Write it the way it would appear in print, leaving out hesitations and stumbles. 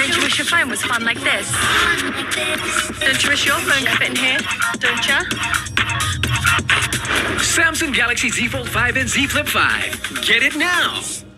Don't you wish your phone was fun like this? Don't you wish your phone could fit in here? Don't ya? Samsung Galaxy Z Fold 5 and Z Flip 5. Get it now.